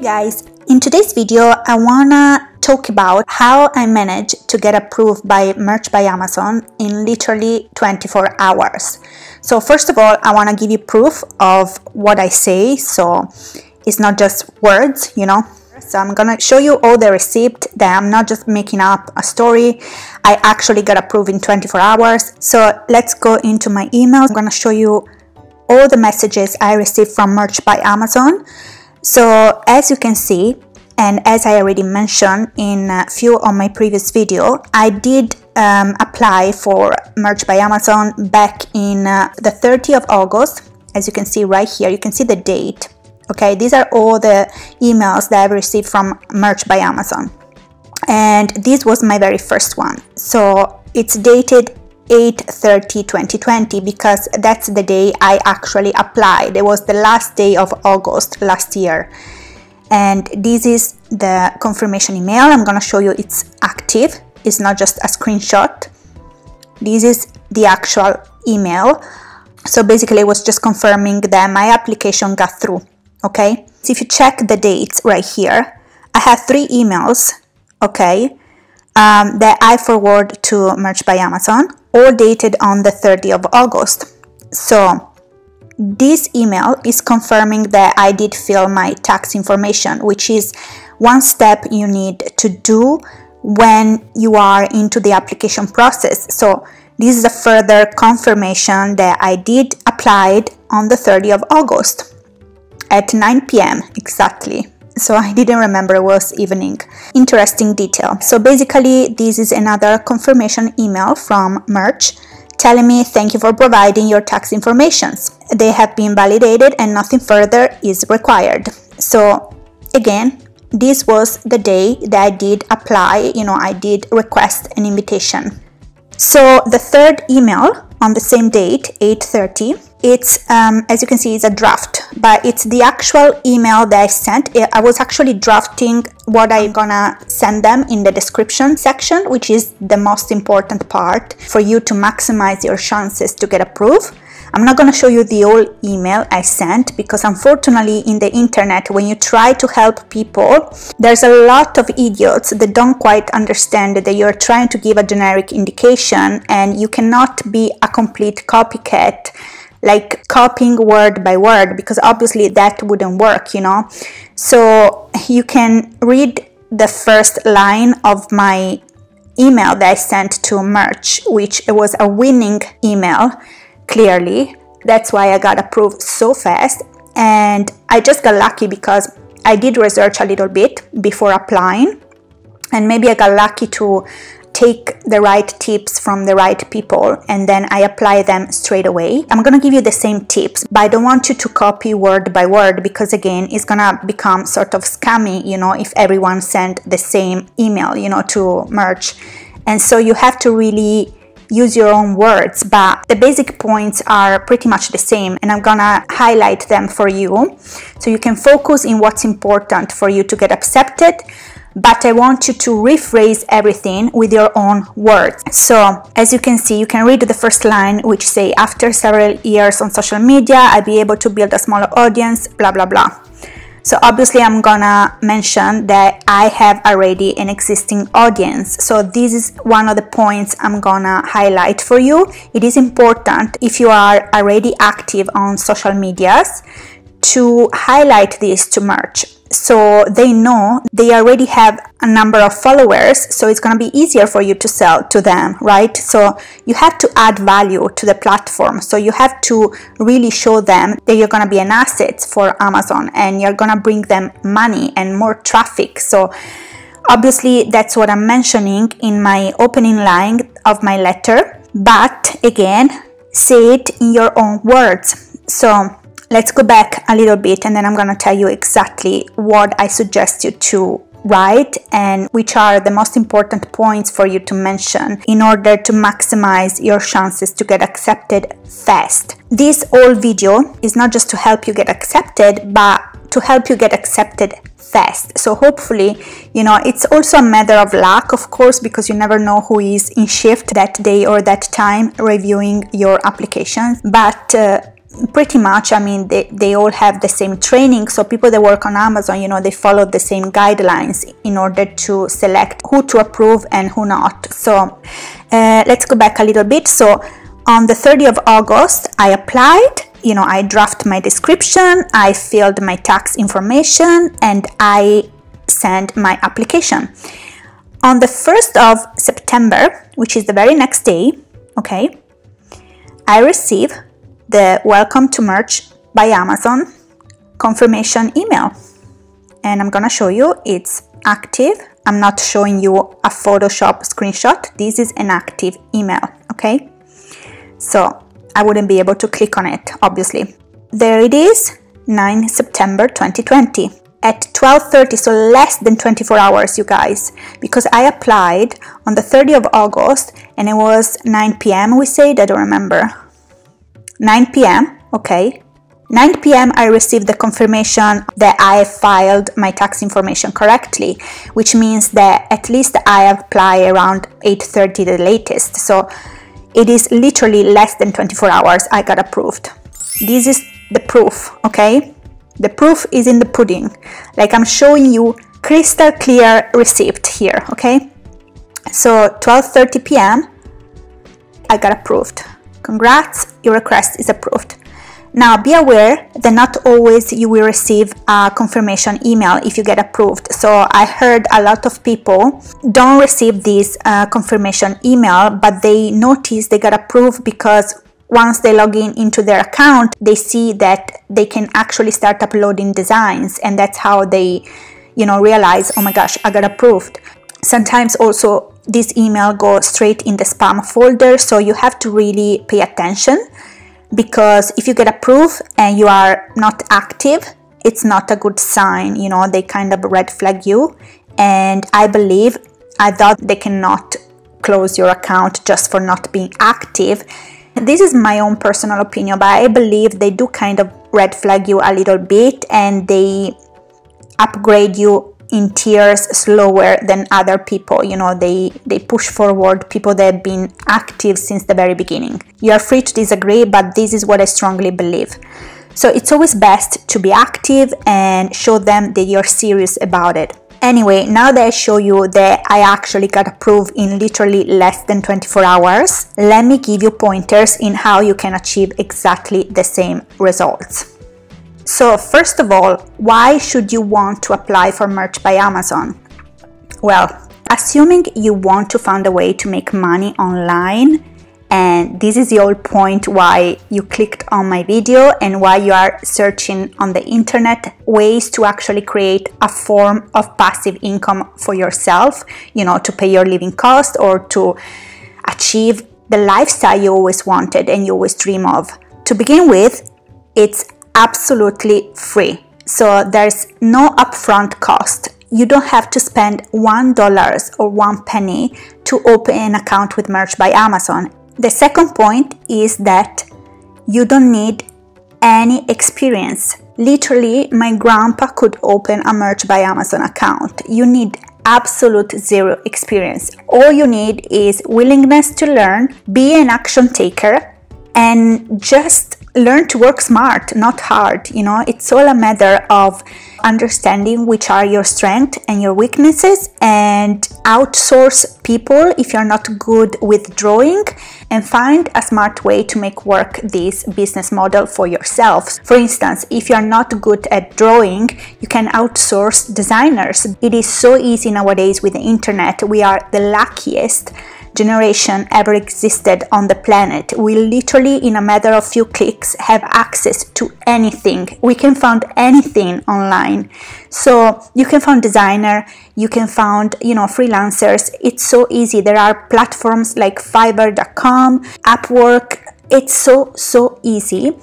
Guys, in today's video I wanna talk about how I managed to get approved by Merch by Amazon in literally 24 hours. So first of all, I wanna give you proof of what I say, so it's not just words, you know. So I'm gonna show you all the receipt that I'm not just making up a story. I actually got approved in 24 hours. So let's go into my emails. I'm gonna show you all the messages I received from Merch by Amazon. So as you can see, and as I already mentioned in a few of my previous video, I did apply for Merch by Amazon back in the 30th of August. As you can see right here, you can see the date. Okay, these are all the emails that I've received from Merch by Amazon. And this was my very first one. So it's dated 8/30/2020 because that's the day I actually applied. It was the last day of August last year. And this is the confirmation email. I'm gonna show you it's active. It's not just a screenshot. This is the actual email. So basically it was just confirming that my application got through. Okay, so if you check the dates right here, I have 3 emails, okay, that I forward to Merch by Amazon, all dated on the 30th of August. So this email is confirming that I did fill my tax information, which is one step you need to do when you are into the application process. So this is a further confirmation that I did apply on the 30th of August. At 9 p.m. exactly. So I didn't remember it was evening. Interesting detail. So basically this is another confirmation email from Merch telling me thank you for providing your tax informations. They have been validated and nothing further is required. So again, this was the day that I did apply, you know, I did request an invitation. So the third email on the same date, 8/30, it's as you can see, it's a draft, but it's the actual email that I sent. I was actually drafting what I'm gonna send them in the description section, which is the most important part for you to maximize your chances to get approved. I'm not gonna show you the whole email I sent because unfortunately in the internet, when you try to help people, there's a lot of idiots that don't quite understand that you're trying to give a generic indication and you cannot be a complete copycat, like copying word by word, because obviously that wouldn't work, you know. So you can read the first line of my email that I sent to Merch, which it was a winning email. Clearly, that's why I got approved so fast, and I just got lucky because I did research a little bit before applying, and maybe I got lucky to take the right tips from the right people and then I apply them straight away. I'm gonna give you the same tips, but I don't want you to copy word by word because again, it's gonna become sort of scammy, you know, if everyone sent the same email, you know, to Merch. And so you have to really use your own words, but the basic points are pretty much the same and I'm gonna highlight them for you so you can focus in what's important for you to get accepted. But I want you to rephrase everything with your own words. So as you can see, you can read the first line, which say, after several years on social media, I'll be able to build a smaller audience, blah, blah, blah. So obviously I'm gonna mention that I have already an existing audience. So this is one of the points I'm gonna highlight for you. It is important if you are already active on social medias to highlight this to Merch, so they know they already have a number of followers, so it's going to be easier for you to sell to them, right? So you have to add value to the platform, so you have to really show them that you're going to be an asset for Amazon and you're going to bring them money and more traffic. So obviously that's what I'm mentioning in my opening line of my letter, but again, say it in your own words. So let's go back a little bit and then I'm gonna tell you exactly what I suggest you to write and which are the most important points for you to mention in order to maximize your chances to get accepted fast. This whole video is not just to help you get accepted, but to help you get accepted fast. So hopefully, you know, it's also a matter of luck, of course, because you never know who is in shift that day or that time reviewing your applications. But pretty much, I mean, they all have the same training. So people that work on Amazon, you know, they follow the same guidelines in order to select who to approve and who not. So let's go back a little bit. So on the 30th of August, I applied, you know, I drafted my description, I filled my tax information, and I sent my application. On the 1st of September, which is the very next day, okay, I received the Welcome to Merch by Amazon confirmation email. And I'm gonna show you, it's active. I'm not showing you a Photoshop screenshot. This is an active email, okay? So I wouldn't be able to click on it, obviously. There it is, 9 September 2020 at 12:30, so less than 24 hours, you guys, because I applied on the 30th of August and it was 9 p.m. we said, I don't remember. 9 p.m. okay. 9 p.m. I received the confirmation that I filed my tax information correctly, which means that at least I apply around 8:30 the latest. So it is literally less than 24 hours I got approved. This is the proof, okay? The proof is in the pudding. Like, I'm showing you crystal clear receipt here, okay? So 12:30 p.m. I got approved. Congrats, your request is approved. Now be aware that not always you will receive a confirmation email if you get approved. So I heard a lot of people don't receive this confirmation email, but they notice they got approved because once they log in into their account, they see that they can actually start uploading designs, and that's how they, you know, realize, oh my gosh, I got approved. Sometimes also this email goes straight in the spam folder, so you have to really pay attention, because if you get approved and you are not active, it's not a good sign, you know, they kind of red flag you. And I thought they cannot close your account just for not being active. This is my own personal opinion, but I believe they do kind of red flag you a little bit, and they upgrade you in tiers slower than other people. You know, they push forward people that have been active since the very beginning. You are free to disagree, but this is what I strongly believe. So it's always best to be active and show them that you're serious about it. Anyway, now that I show you that I actually got approved in literally less than 24 hours, let me give you pointers in how you can achieve exactly the same results. So first of all, why should you want to apply for Merch by Amazon? Well, assuming you want to find a way to make money online, and this is the whole point why you clicked on my video and why you are searching on the internet ways to actually create a form of passive income for yourself, you know, to pay your living cost or to achieve the lifestyle you always wanted and you always dream of. To begin with, it's absolutely free. So there's no upfront cost. You don't have to spend $1 or 1 penny to open an account with Merch by Amazon. The second point is that you don't need any experience. Literally, my grandpa could open a Merch by Amazon account. You need absolute zero experience. All you need is willingness to learn, be an action taker, and just learn to work smart, not hard. You know, it's all a matter of understanding which are your strengths and your weaknesses, and outsource people if you're not good with drawing, and find a smart way to make work this business model for yourself. For instance, if you're not good at drawing, you can outsource designers. It is so easy nowadays with the internet. We are the luckiest generation ever existed on the planet. We literally, in a matter of few clicks, have access to anything. We can find anything online. So you can find designer, you can find, you know, freelancers. It's so easy. There are platforms like Fiverr.com, Upwork. It's so easy.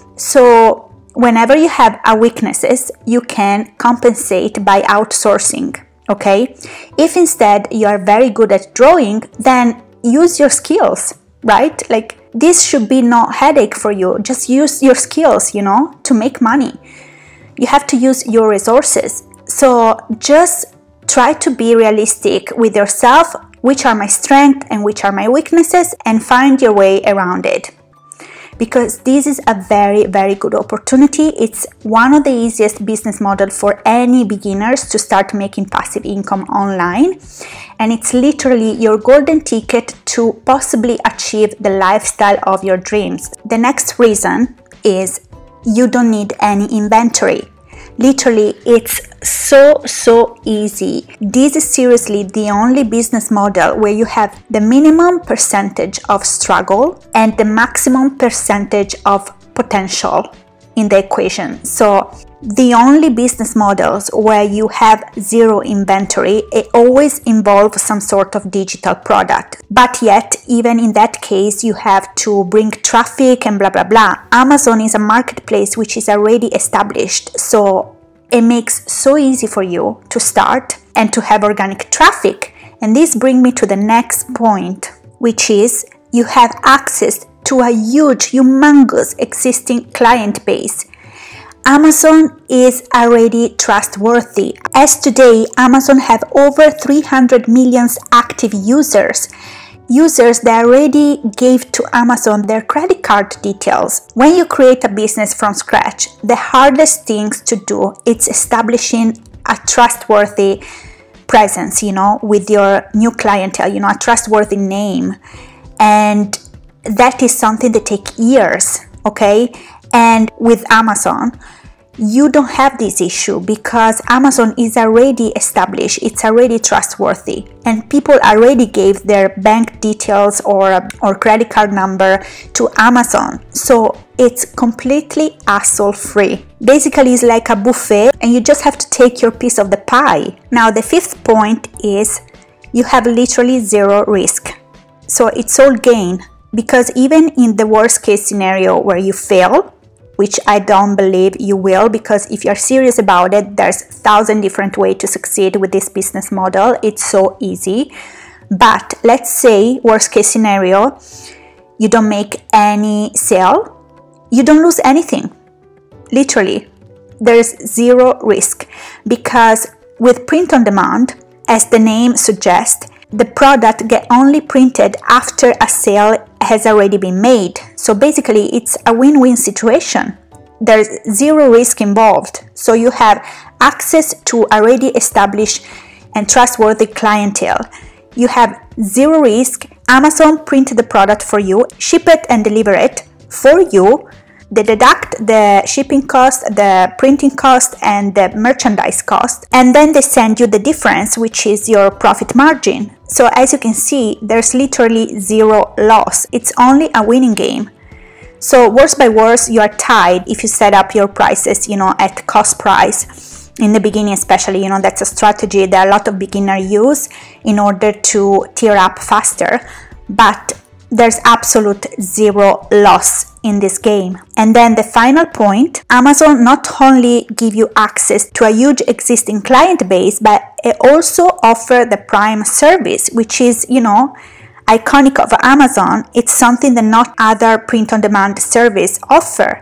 So whenever you have a weaknesses, you can compensate by outsourcing. Okay? If instead you are very good at drawing, then use your skills, right? Like, this should be no headache for you. Just use your skills, you know, to make money. You have to use your resources. So just try to be realistic with yourself, which are my strengths and which are my weaknesses, and find your way around it. because this is a very, very good opportunity. It's one of the easiest business models for any beginners to start making passive income online. And it's literally your golden ticket to possibly achieve the lifestyle of your dreams. The next reason is you don't need any inventory. Literally, it's so easy. This is seriously the only business model where you have the minimum percentage of struggle and the maximum percentage of potential in the equation. So the only business models where you have zero inventory, it always involves some sort of digital product. But yet, even in that case, you have to bring traffic and blah, blah, blah. Amazon is a marketplace which is already established. So it makes so easy for you to start and to have organic traffic. And this brings me to the next point, which is you have access to a huge, humongous existing client base. Amazon is already trustworthy. As today, Amazon have over 300 million active users. Users that already gave to Amazon their credit card details. When you create a business from scratch, the hardest things to do is establishing a trustworthy presence, with your new clientele, a trustworthy name. And that is something that takes years, okay? And with Amazon, you don't have this issue because Amazon is already established, it's already trustworthy, and people already gave their bank details or credit card number to Amazon. So it's completely hassle-free. Basically, it's like a buffet and you just have to take your piece of the pie. Now, the fifth point is you have literally zero risk. So it's all gain, because even in the worst case scenario where you fail, which I don't believe you will, because if you're serious about it, there's 1,000 different ways to succeed with this business model. It's so easy. But let's say worst case scenario, you don't make any sale, you don't lose anything. Literally, there's zero risk, because with print on demand, as the name suggests, the product get only printed after a sale has already been made. So basically, it's a win-win situation. There's zero risk involved. So you have access to already established and trustworthy clientele. You have zero risk. Amazon print the product for you, ship it and deliver it for you. They deduct the shipping cost, the printing cost, and the merchandise cost, and then they send you the difference, which is your profit margin. So as you can see, there's literally zero loss. It's only a winning game. So worst by worst, you are tied if you set up your prices, at cost price. In the beginning especially, that's a strategy that a lot of beginners use in order to tier up faster. But there's absolute zero loss in this game. And then the final point, Amazon not only give you access to a huge existing client base, but it also offer the Prime service, which is, iconic of Amazon. It's something that not other print-on-demand service offer.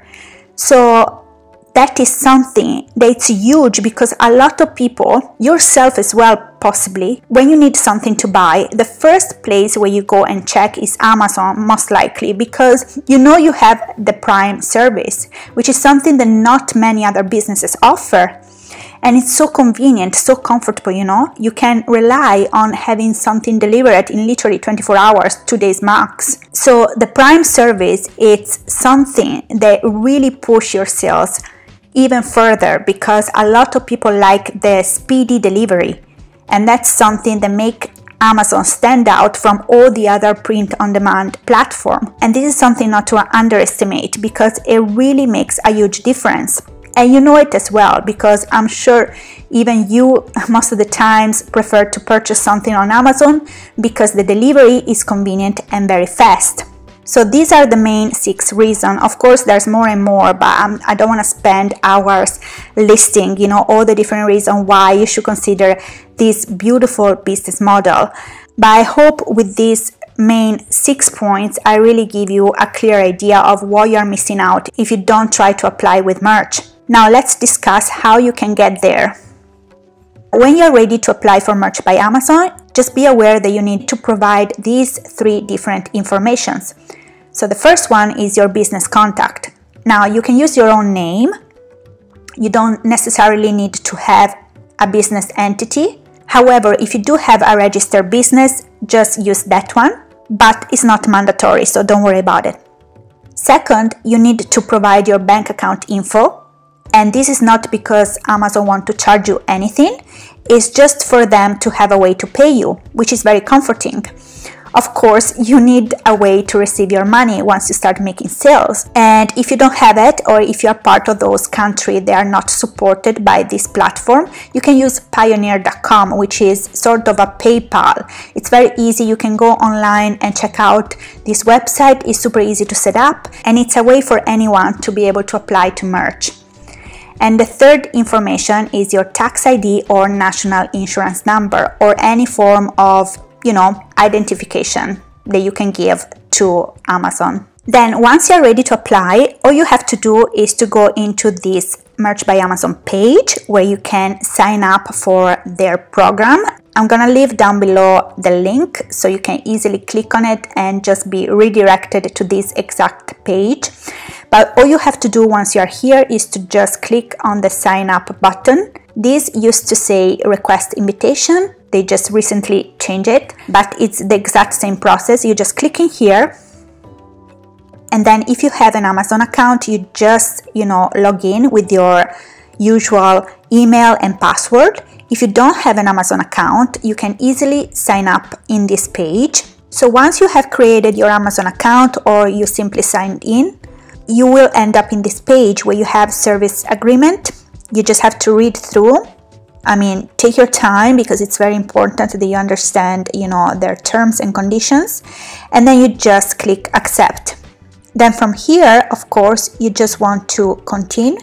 So that is something that's huge, because a lot of people, yourself as well possibly, when you need something to buy, the first place where you go and check is Amazon, most likely, because you have the Prime service, which is something that not many other businesses offer. And it's so convenient, so comfortable, You can rely on having something delivered in literally 24 hours, 2 days max. So the Prime service, it's something that really push your sales even further, because a lot of people like the speedy delivery, and that's something that make Amazon stand out from all the other print-on-demand platform. And this is something not to underestimate, because it really makes a huge difference. And you know it as well, because I'm sure even you most of the times prefer to purchase something on Amazon because the delivery is convenient and very fast. So these are the main 6 reasons. Of course, there's more and more, but I don't want to spend hours listing, all the different reasons why you should consider this beautiful business model. But I hope with these main 6 points, I really give you a clear idea of what you're missing out if you don't try to apply with Merch. Now let's discuss how you can get there. When you're ready to apply for Merch by Amazon, just be aware that you need to provide these 3 different informations. So the first one is your business contact. Now you can use your own name. You don't necessarily need to have a business entity. However, if you do have a registered business, just use that one, but it's not mandatory, so don't worry about it. Second, you need to provide your bank account info, and this is not because Amazon wants to charge you anything, it's just for them to have a way to pay you, which is very comforting. Of course, you need a way to receive your money once you start making sales. And if you don't have it, or if you are part of those countries that are not supported by this platform, you can use Payoneer.com, which is sort of a PayPal. It's very easy. You can go online and check out this website. It's super easy to set up, and it's a way for anyone to be able to apply to merch. And the third information is your tax ID or national insurance number, or any form of identification that you can give to Amazon. Then once you're ready to apply, all you have to do is to go into this Merch by Amazon page where you can sign up for their program. I'm gonna leave down below the link so you can easily click on it and just be redirected to this exact page. But all you have to do once you're here is to just click on the sign up button. This used to say request invitation. They just recently changed it, but it's the exact same process. You just click in here, and then if you have an Amazon account, you just log in with your usual email and password. If you don't have an Amazon account, you can easily sign up in this page. So once you have created your Amazon account, or you simply signed in, you will end up in this page where you have service agreement. You just have to read through. Take your time, because it's very important that you understand, their terms and conditions. And then you just click accept. Then from here, of course, you just want to continue.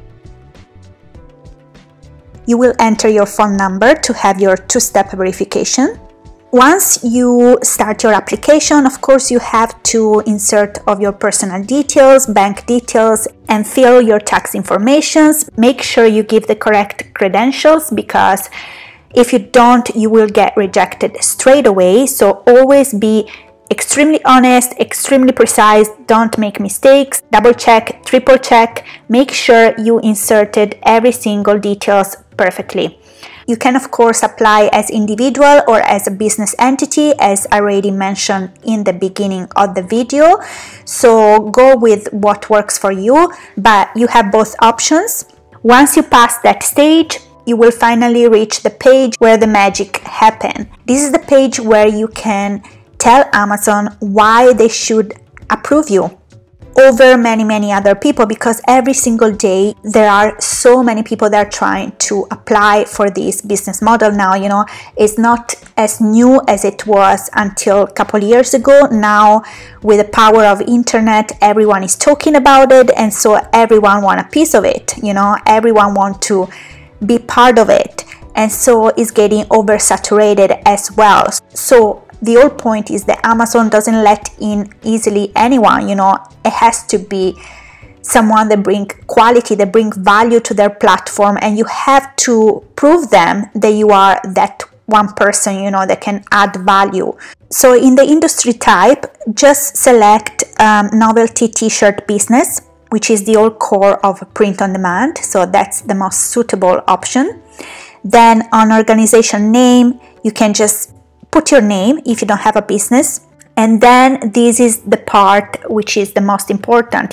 You will enter your phone number to have your two-step verification. Once you start your application, of course, you have to insert of your personal details, bank details, and fill your tax informations. Make sure you give the correct credentials, because if you don't, you will get rejected straight away. So always be extremely honest, extremely precise. Don't make mistakes. Double check, triple check. Make sure you inserted every single details perfectly. You can of course apply as individual or as a business entity, as I already mentioned in the beginning of the video. So go with what works for you, but you have both options. Once you pass that stage, you will finally reach the page where the magic happens. This is the page where you can tell Amazon why they should approve you over many other people, because every single day there are so many people that are trying to apply for this business model. Now, it's not as new as it was until a couple years ago. Now, with the power of internet, everyone is talking about it, and so everyone wants a piece of it. Everyone wants to be part of it, and so it's getting oversaturated as well. So the whole point is that Amazon doesn't let in easily anyone. It has to be someone that brings quality, that brings value to their platform, and you have to prove them that you are that one person, that can add value. So in the industry type, just select novelty t-shirt business, which is the old core of print on demand. So that's the most suitable option. Then on organization name, you can just put your name if you don't have a business. And then this is the part which is the most important,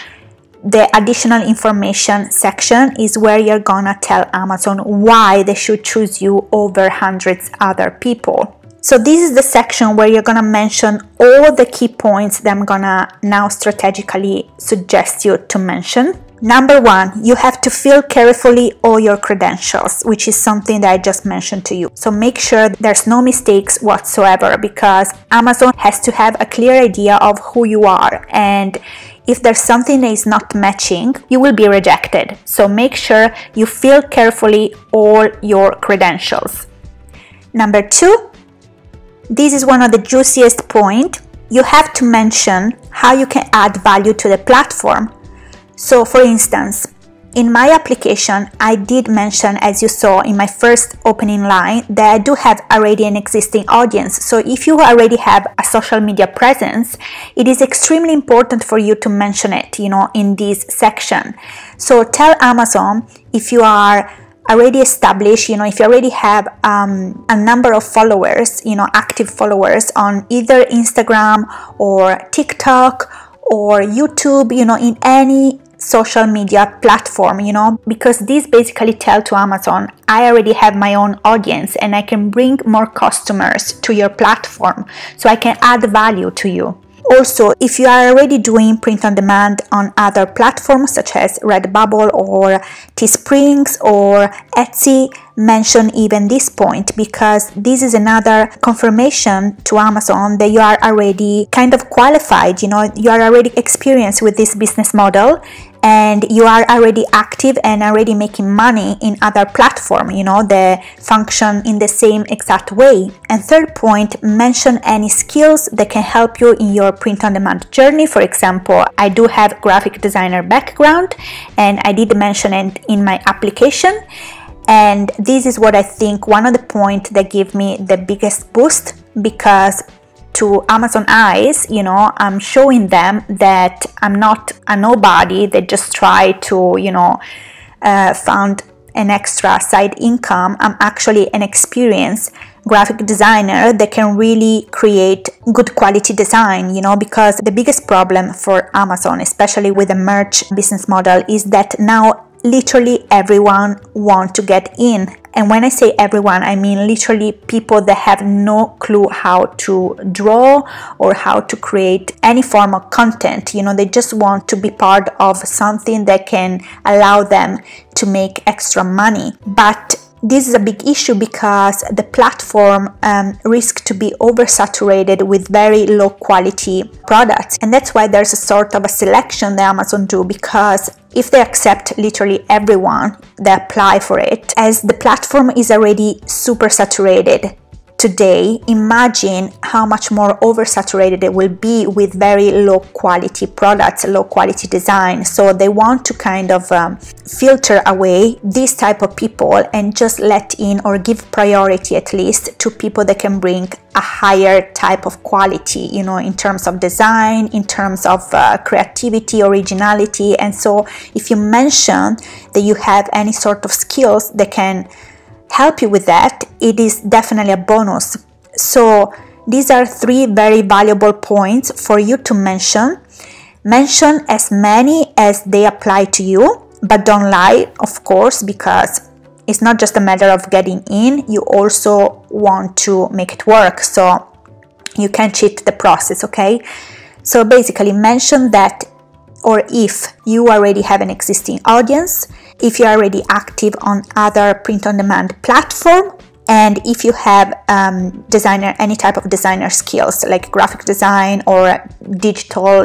the additional information section is where you're gonna tell Amazon why they should choose you over hundreds other people. So this is the section where you're gonna mention all the key points that I'm gonna now strategically suggest you to mention. Number one, you have to fill carefully all your credentials, which is something that I just mentioned to you. So make sure there's no mistakes whatsoever, because Amazon has to have a clear idea of who you are. And if there's something that is not matching, you will be rejected. So make sure you fill carefully all your credentials. Number two, this is one of the juiciest points. You have to mention how you can add value to the platform. So for instance, In my application, I did mention, as you saw in my first opening line, that I do have already an existing audience. So if you already have a social media presence, it is extremely important for you to mention it, in this section. So tell Amazon, if you are already established, if you already have a number of followers, active followers on either Instagram or TikTok or YouTube, in any social media platform, because these basically tell to Amazon, I already have my own audience and I can bring more customers to your platform, so I can add value to you. Also, if you are already doing print on demand on other platforms such as Redbubble or Teesprings or Etsy, mention even this point, because this is another confirmation to Amazon that you are already kind of qualified, you are already experienced with this business model, and you are already active and already making money in other platforms, that function in the same exact way. And third point, mention any skills that can help you in your print-on-demand journey. For example, I do have graphic designer background, and I did mention it in my application. And this is what I think one of the points that give me the biggest boost, because to Amazon eyes, I'm showing them that I'm not a nobody that just try to, found an extra side income. I'm actually an experienced graphic designer that can really create good quality design, because the biggest problem for Amazon, especially with the merch business model, is that now literally everyone wants to get in. And when I say everyone, I mean literally people that have no clue how to draw or how to create any form of content. They just want to be part of something that can allow them to make extra money. But this is a big issue because the platform risks to be oversaturated with very low quality products. And that's why there's a sort of a selection that Amazon do, because if they accept literally everyone that apply for it, as the platform is already super saturated today, imagine how much more oversaturated it will be with very low quality products, low quality design. So they want to kind of filter away this type of people and just let in, or give priority at least, to people that can bring a higher type of quality, in terms of design, in terms of creativity, originality. And so if you mention that you have any sort of skills that can help you with that, it is definitely a bonus. So these are 3 very valuable points for you to mention. Mention as many as they apply to you, but don't lie, of course, because it's not just a matter of getting in, you also want to make it work, so you can't cheat the process, okay? So basically mention that, or if you already have an existing audience, if you're already active on other print-on-demand platform, and if you have any type of designer skills like graphic design or digital,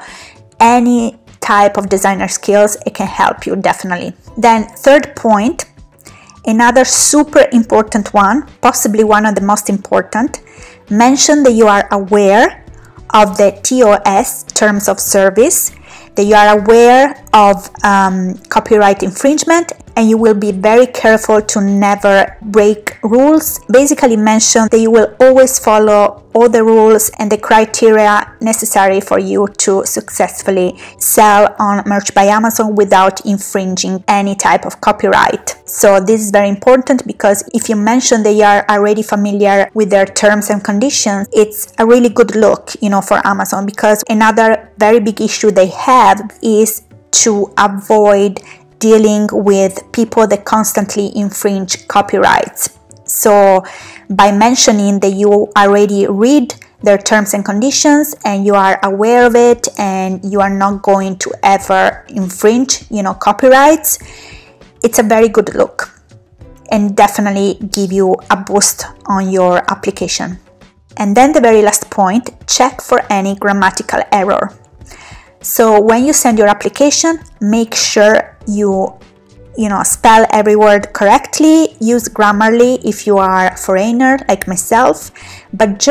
any type of designer skills, it can help you definitely. Then third point, another super important one, possibly one of the most important, mention that you are aware of the TOS, terms of service, that you are aware of copyright infringement, and you will be very careful to never break rules. Basically mention that you will always follow all the rules and the criteria necessary for you to successfully sell on Merch by Amazon without infringing any type of copyright. So this is very important, because if you mention that you are already familiar with their terms and conditions, it's a really good look, for Amazon, because another very big issue they have is to avoid dealing with people that constantly infringe copyrights. So by mentioning that you already read their terms and conditions and you are aware of it and you are not going to ever infringe, copyrights, it's a very good look and definitely give you a boost on your application. And then the very last point, check for any grammatical error. So when you send your application, make sure you spell every word correctly, use Grammarly if you are a foreigner like myself, but just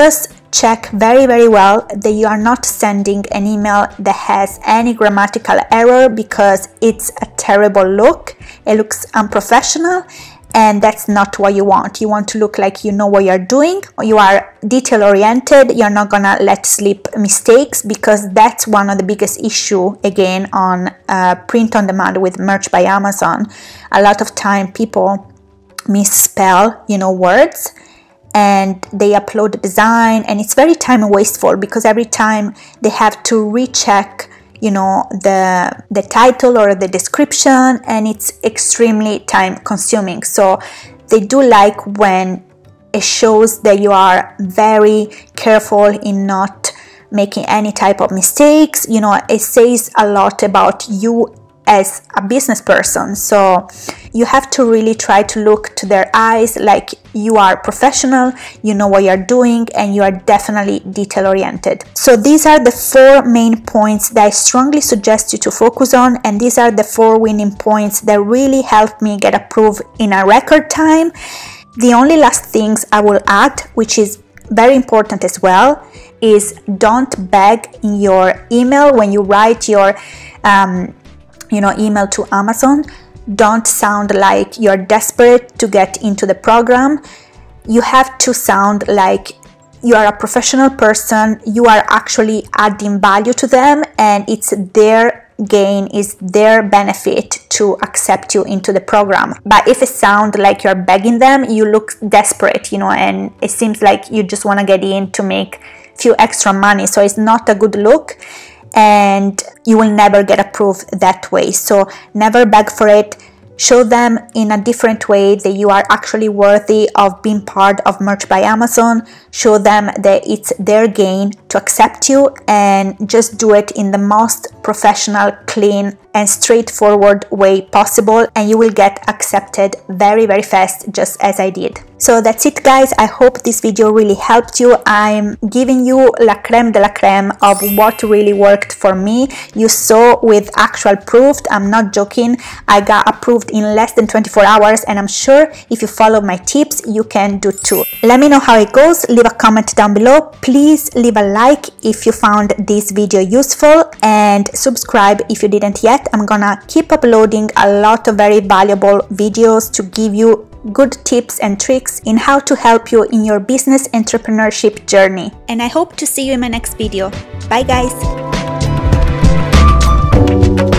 check very well that you are not sending an email that has any grammatical error, because it's a terrible look. It looks unprofessional, and that's not what you want. You want to look like you know what you're doing, you are detail oriented, you're not gonna let slip mistakes, because that's one of the biggest issue again on print on demand with Merch by Amazon. A lot of time people misspell, you know, words, and they upload the design, and it's very time wasteful, because every time they have to recheck, you know, the title or the description, and it's extremely time consuming. So they do like when it shows that you are very careful in not making any type of mistakes. You know, it says a lot about you as a business person. So you have to really try to look to their eyes like you are professional, you know what you're doing, and you are definitely detail oriented. So these are the 4 main points that I strongly suggest you to focus on, and these are the 4 winning points that really helped me get approved in a record time. The only last things I will add, which is very important as well, is don't beg in your email when you write your email to Amazon. Don't sound like you're desperate to get into the program. You have to sound like you are a professional person, you are actually adding value to them, and it's their gain, is their benefit to accept you into the program. But if it sounds like you're begging them, you look desperate, you know, and it seems like you just want to get in to make few extra money. So it's not a good look, and you will never get approved that way. So never beg for it. Show them in a different way that you are actually worthy of being part of Merch by Amazon. Show them that it's their gain to accept you, and just do it in the most professional, clean and straightforward way possible, and you will get accepted very fast, just as I did. So that's it, guys. I hope this video really helped you. I'm giving you la creme de la creme of what really worked for me. You saw with actual proof. I'm not joking. I got approved in less than 24 hours, and I'm sure if you follow my tips, you can do too. Let me know how it goes. Leave a comment down below. Please leave a like if you found this video useful, and subscribe if you didn't yet. I'm gonna keep uploading a lot of very valuable videos to give you good tips and tricks in how to help you in your business entrepreneurship journey. And I hope to see you in my next video. Bye, guys.